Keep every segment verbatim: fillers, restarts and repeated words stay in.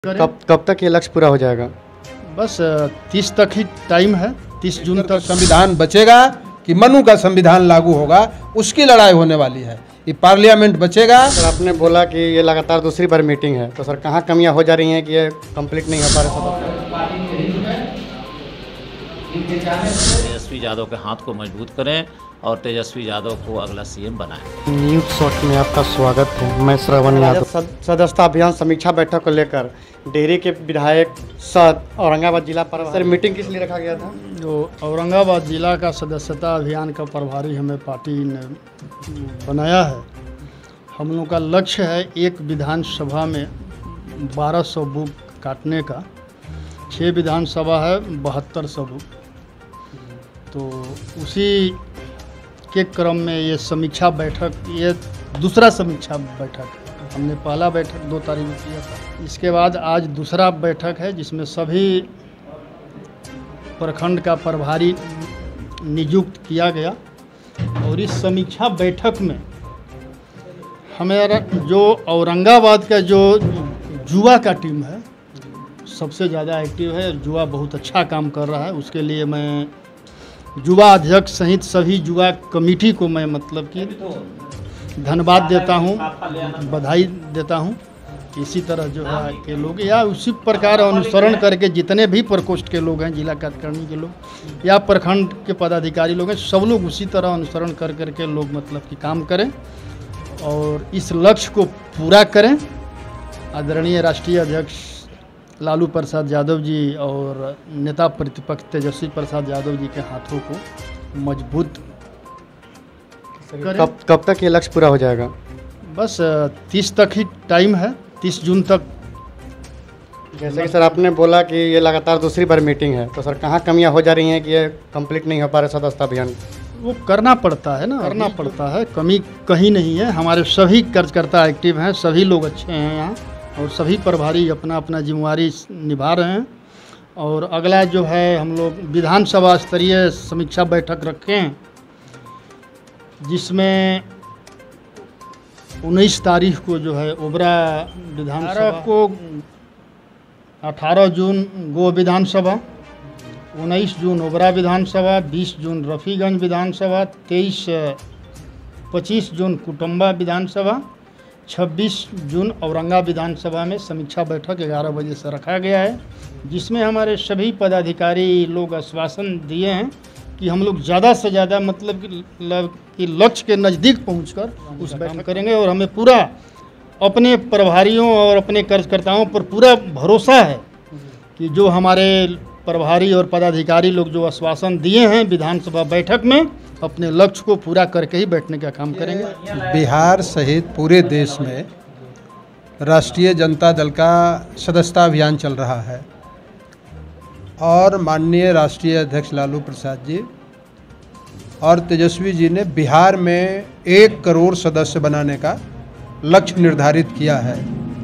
कब कब तक ये लक्ष्य पूरा हो जाएगा? बस तीस तक ही टाइम है। तीस जून तक संविधान बचेगा कि मनु का संविधान लागू होगा, उसकी लड़ाई होने वाली है। ये पार्लियामेंट बचेगा। सर, आपने बोला कि ये लगातार दूसरी बार मीटिंग है, तो सर कहाँ कमियां हो जा रही हैं कि ये कंप्लीट नहीं हो पा रहा? तेजस्वी यादव के हाथ को मजबूत करें और तेजस्वी यादव को अगला सीएम बनाएं। न्यूज़ शॉट में आपका स्वागत है। मैं श्रवण यादव। सदस्यता अभियान समीक्षा बैठक को लेकर डेहरी के विधायक सद औरंगाबाद जिला पर सर मीटिंग किस लिए रखा गया था? जो औरंगाबाद जिला का सदस्यता अभियान का प्रभारी हमें पार्टी ने बनाया है। हम लोग का लक्ष्य है एक विधानसभा में बारह सौ बूथ काटने का। छः विधानसभा है, बहत्तर सौ बूथ। तो उसी के क्रम में ये समीक्षा बैठक, ये दूसरा समीक्षा बैठक है। हमने पहला बैठक दो तारीख को किया था। इसके बाद आज दूसरा बैठक है जिसमें सभी प्रखंड का प्रभारी नियुक्त किया गया। और इस समीक्षा बैठक में हमारा जो औरंगाबाद का जो युवा का टीम है सबसे ज़्यादा एक्टिव है। युवा बहुत अच्छा काम कर रहा है। उसके लिए मैं युवा अध्यक्ष सहित सभी युवा कमेटी को मैं मतलब कि धन्यवाद देता हूं, बधाई देता हूं। इसी तरह जो है के लोग या उसी प्रकार अनुसरण करके जितने भी प्रकोष्ठ के लोग हैं, जिला कार्यकारिणी के लोग या प्रखंड के पदाधिकारी लोग हैं, सब लोग उसी तरह अनुसरण कर करके लोग मतलब कि काम करें और इस लक्ष्य को पूरा करें। आदरणीय राष्ट्रीय अध्यक्ष लालू प्रसाद यादव जी और नेता प्रतिपक्ष तेजस्वी प्रसाद यादव जी के हाथों को मजबूत करें। कब कब तक ये लक्ष्य पूरा हो जाएगा? बस तीस तक ही टाइम है। तीस जून तक। जैसे कि सर आपने बोला कि ये लगातार दूसरी बार मीटिंग है, तो सर कहाँ कमियां हो जा रही हैं कि ये कंप्लीट नहीं हो पा रहा सदस्यता अभियान? वो करना पड़ता है ना, करना पड़ता है। कमी कहीं नहीं है। हमारे सभी कार्यकर्ता एक्टिव हैं, सभी लोग अच्छे हैं यहाँ और सभी प्रभारी अपना अपना जिम्मेवारी निभा रहे हैं। और अगला जो है हम लोग विधानसभा स्तरीय समीक्षा बैठक रखे हैं जिसमें उन्नीस तारीख को जो है ओबरा विधानसभा को, अठारह जून गो विधानसभा, उन्नीस जून ओबरा विधानसभा, बीस जून रफ़ीगंज विधानसभा, तेईस पच्चीस जून कुटुम्बा विधानसभा, छब्बीस जून औरंगाबाद विधानसभा में समीक्षा बैठक ग्यारह बजे से रखा गया है। जिसमें हमारे सभी पदाधिकारी लोग आश्वासन दिए हैं कि हम लोग ज़्यादा से ज़्यादा मतलब कि लक्ष्य के नज़दीक पहुंचकर उस बैठक करेंगे। और हमें पूरा अपने प्रभारियों और अपने कार्यकर्ताओं पर पूरा भरोसा है कि जो हमारे प्रभारी और पदाधिकारी लोग जो आश्वासन दिए हैं विधानसभा बैठक में, अपने लक्ष्य को पूरा करके ही बैठने का काम करेंगे। बिहार सहित पूरे देश में राष्ट्रीय जनता दल का सदस्यता अभियान चल रहा है और माननीय राष्ट्रीय अध्यक्ष लालू प्रसाद जी और तेजस्वी जी ने बिहार में एक करोड़ सदस्य बनाने का लक्ष्य निर्धारित किया है।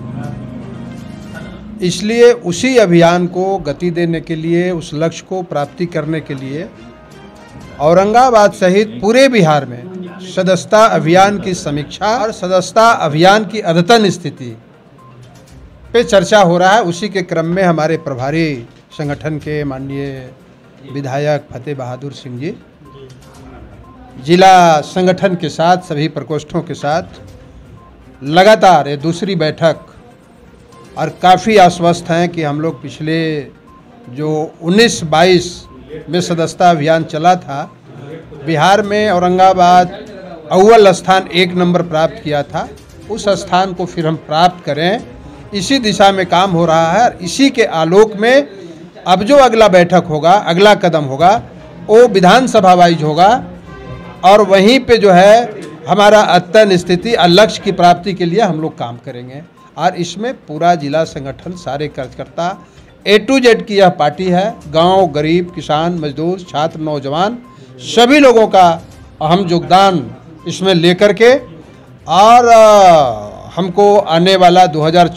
इसलिए उसी अभियान को गति देने के लिए, उस लक्ष्य को प्राप्ति करने के लिए औरंगाबाद सहित पूरे बिहार में सदस्यता अभियान की समीक्षा और सदस्यता अभियान की अद्यतन स्थिति पे चर्चा हो रहा है। उसी के क्रम में हमारे प्रभारी संगठन के माननीय विधायक फतेह बहादुर सिंह जी जिला संगठन के साथ, सभी प्रकोष्ठों के साथ लगातार ये दूसरी बैठक और काफ़ी आश्वस्त हैं कि हम लोग पिछले जो उन्नीस बाईस में सदस्यता अभियान चला था, बिहार में औरंगाबाद अव्वल स्थान एक नंबर प्राप्त किया था। उस स्थान को फिर हम प्राप्त करें, इसी दिशा में काम हो रहा है। और इसी के आलोक में अब जो अगला बैठक होगा, अगला कदम होगा, वो विधानसभा वाइज होगा और वहीं पे जो है हमारा अद्यतन स्थिति और लक्ष्य की प्राप्ति के लिए हम लोग काम करेंगे। और इसमें पूरा जिला संगठन, सारे कार्यकर्ता, ए टू जेड की यह पार्टी है। गांव, गरीब, किसान, मजदूर, छात्र, नौजवान सभी लोगों का अहम योगदान इसमें लेकर के और हमको आने वाला दो हज़ार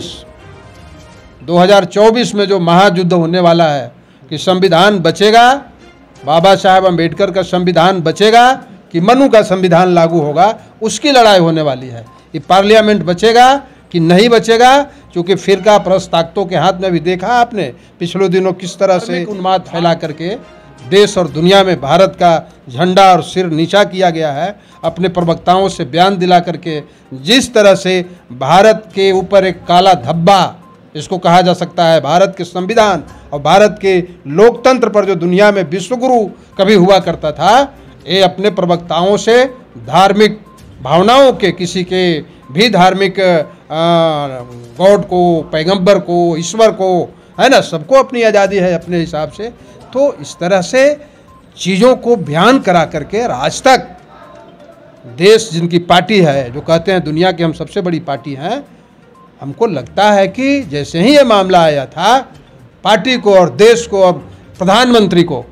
चौबीस में जो महायुद्ध होने वाला है कि संविधान बचेगा, बाबा साहब अम्बेडकर का संविधान बचेगा कि मनु का संविधान लागू होगा, उसकी लड़ाई होने वाली है। ये पार्लियामेंट बचेगा कि नहीं बचेगा, क्योंकि फिरका परस्त ताकतों के हाथ में भी देखा आपने पिछले दिनों किस तरह से उन्माद फैला करके देश और दुनिया में भारत का झंडा और सिर नीचा किया गया है। अपने प्रवक्ताओं से बयान दिला करके जिस तरह से भारत के ऊपर एक काला धब्बा, इसको कहा जा सकता है, भारत के संविधान और भारत के लोकतंत्र पर जो दुनिया में विश्वगुरु कभी हुआ करता था, ये अपने प्रवक्ताओं से धार्मिक भावनाओं के, किसी के भी धार्मिक गॉड को, पैगंबर को, ईश्वर को, है ना, सबको अपनी आज़ादी है अपने हिसाब से। तो इस तरह से चीज़ों को बयान करा करके आज तक देश जिनकी पार्टी है, जो कहते हैं दुनिया की हम सबसे बड़ी पार्टी हैं, हमको लगता है कि जैसे ही ये मामला आया था, पार्टी को और देश को और प्रधानमंत्री को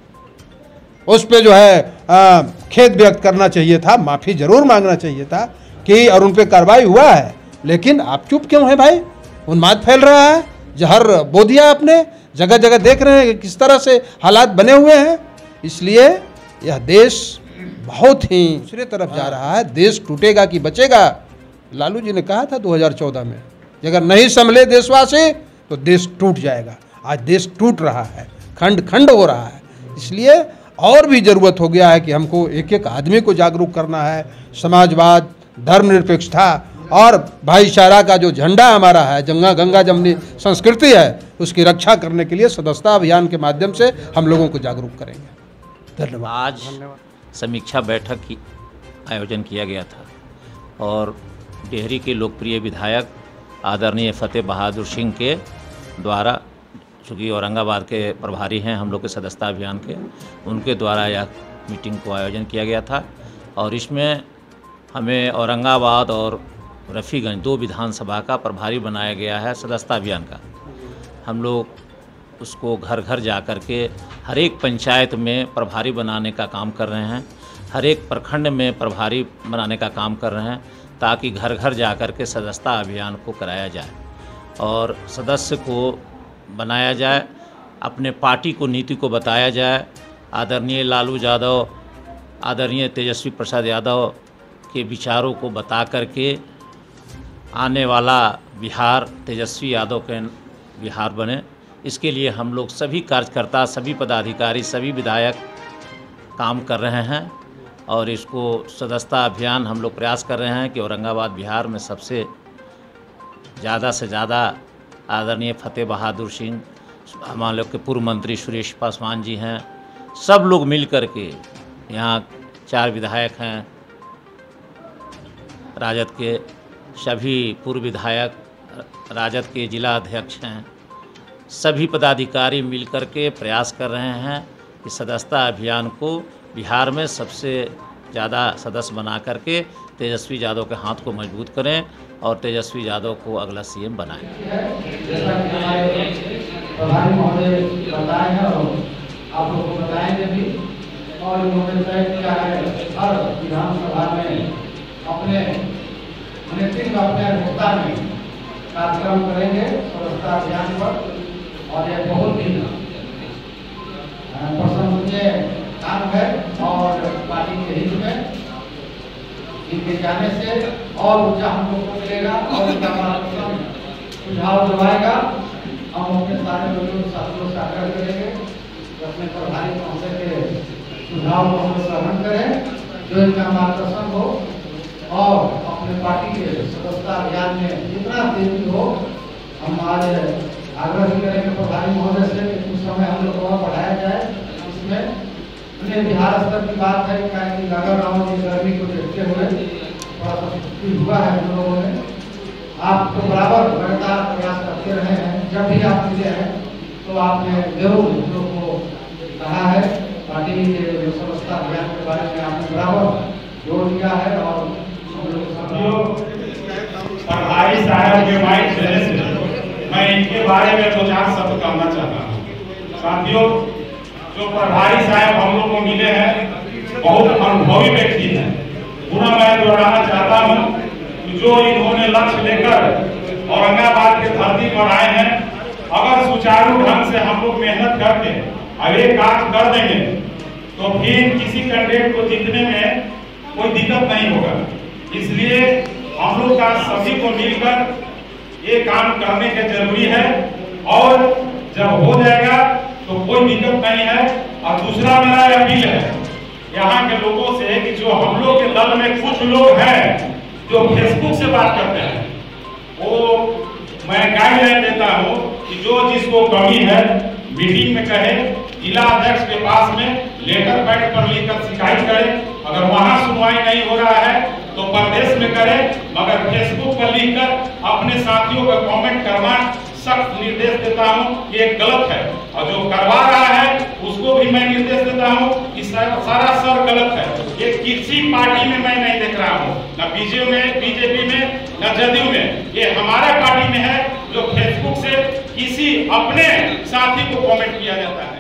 उस पे जो है आ, खेद व्यक्त करना चाहिए था, माफ़ी जरूर मांगना चाहिए था कि और उन पे कार्रवाई हुआ है। लेकिन आप चुप क्यों हैं भाई? उन्माद फैल रहा है, जहर बो दिया आपने, जगह जगह देख रहे हैं कि किस तरह से हालात बने हुए हैं। इसलिए यह देश बहुत ही दूसरे तरफ जा रहा है। देश टूटेगा कि बचेगा? लालू जी ने कहा था दो हज़ार चौदह में, अगर नहीं संभले देशवासी तो देश टूट जाएगा। आज देश टूट रहा है, खंड खंड हो रहा है। इसलिए और भी ज़रूरत हो गया है कि हमको एक एक आदमी को जागरूक करना है। समाजवाद, धर्मनिरपेक्षता और भाईचारा का जो झंडा हमारा है, गंगा गंगा जमनी संस्कृति है, उसकी रक्षा करने के लिए सदस्यता अभियान के माध्यम से हम लोगों को जागरूक करेंगे। धन्यवाद। आज समीक्षा बैठक की आयोजन किया गया था और डेहरी के लोकप्रिय विधायक आदरणीय फतेह बहादुर सिंह के द्वारा, चूँकि औरंगाबाद के प्रभारी हैं हम लोग के सदस्यता अभियान के, उनके द्वारा यह मीटिंग को आयोजन किया गया था। और इसमें हमें औरंगाबाद और रफ़ीगंज दो विधानसभा का प्रभारी बनाया गया है सदस्यता अभियान का। हम लोग उसको घर घर जा कर के हर एक पंचायत में प्रभारी बनाने का काम कर रहे हैं, हर एक प्रखंड में प्रभारी बनाने का काम कर रहे हैं, ताकि घर घर जा कर के सदस्यता अभियान को कराया जाए और सदस्य को बनाया जाए, अपने पार्टी को, नीति को बताया जाए। आदरणीय लालू यादव, आदरणीय तेजस्वी प्रसाद यादव के विचारों को बता करके आने वाला बिहार तेजस्वी यादव के बिहार बने। इसके लिए हम लोग सभी कार्यकर्ता, सभी पदाधिकारी, सभी विधायक काम कर रहे हैं और इसको सदस्यता अभियान हम लोग प्रयास कर रहे हैं कि औरंगाबाद बिहार में सबसे ज़्यादा से ज़्यादा आदरणीय फतेह बहादुर सिंह, हमारे लोग के पूर्व मंत्री सुरेश पासवान जी हैं, सब लोग मिल कर के, यहाँ चार विधायक हैं राजद के, सभी पूर्व विधायक राजद के जिला अध्यक्ष हैं, सभी पदाधिकारी मिलकर के प्रयास कर रहे हैं कि सदस्यता अभियान को बिहार में सबसे ज़्यादा सदस्य बना करके तेजस्वी यादव के हाथ को मजबूत करें और तेजस्वी यादव को अगला सीएम बनाएं। प्रधानी महोदय बताए हैं और आप लोग को बताएंगे भी, और उन्होंने तय किया है हर विधानसभा में अपने नेतृत्व अपने अध्यक्षता में कार्यक्रम करेंगे सदस्यता अभियान पर। और यह बहुत ही प्रशंसनीय काम है और पार्टी के हित में इनके जाने से और ऊर्जा हम लोग को मिलेगा और इनका सुझाव जो आएगा हम अपने सारे लोगों के साथियों से आग्रह करेंगे कि अपने प्रभारी महोदय के सुझाव को हम ग्रहण करें, जो इनका मार्गदर्शन हो और अपने पार्टी के सदस्यता अभियान में जितना तेजी हो हम आज आग्रह भी करेंगे प्रभारी महोदय से कि कुछ समय हम लोग को बढ़ाया जाए। इसमें अपने बिहार स्तर की बात है कि नगर गाँव की गर्मी को देखते हुए थोड़ा सा छुट्टी हुआ है हम लोगों ने। आप तो बराबर लगातार प्रयास करते रहे हैं, जब भी आप मिले हैं तो आपने जरूर हम लोग को कहा है, पार्टी के सदस्यता अभियान के बारे में आपने बराबर जोर दिया है। और प्रभारी साहब के माइंड से मैं इनके बारे में दो चार शब्द कहना चाहता हूँ। साथियों, जो प्रभारी साहब हम लोग को मिले हैं बहुत अनुभवी व्यक्ति हैं। पुनः मैं दोहराना चाहता हूँ कि जो इन्होंने लक्ष्य लेकर औरंगाबाद के धरती पर आए हैं, अगर सुचारू ढंग से हम लोग मेहनत करके और एक काम कर देंगे तो फिर किसी कैंडिडेट को जीतने में कोई दिक्कत नहीं होगा। इसलिए हम लोग का सभी को मिलकर ये काम करने के जरूरी है और जब हो जाएगा तो कोई दिक्कत नहीं है। और दूसरा मेरा अपील है यहाँ के लोगों से कि जो हम लोग के दल में कुछ लोग हैं जो फेसबुक से बात करते हैं, वो मैं गाइडलाइन देता हूँ कि जो जिसको कमी है मीटिंग में कहे, जिला अध्यक्ष के पास में लेटर पैड पर लिखकर शिकायत करे। अगर वहां सुनवाई नहीं हो रहा है तो प्रदेश में करे, मगर फेसबुक पर लिखकर अपने साथियों का कमेंट करना सख्त निर्देश देता हूं कि ये गलत है। और जो करवा रहा है उसको भी मैं निर्देश देता हूं कि सारा सर गलत है। ये किसी पार्टी में मैं नहीं देख रहा हूं, न बीजेपी में बीजेपी में न जदयू में, ये हमारे पार्टी में है जो फेसबुक से किसी अपने साथी को कमेंट किया जाता है।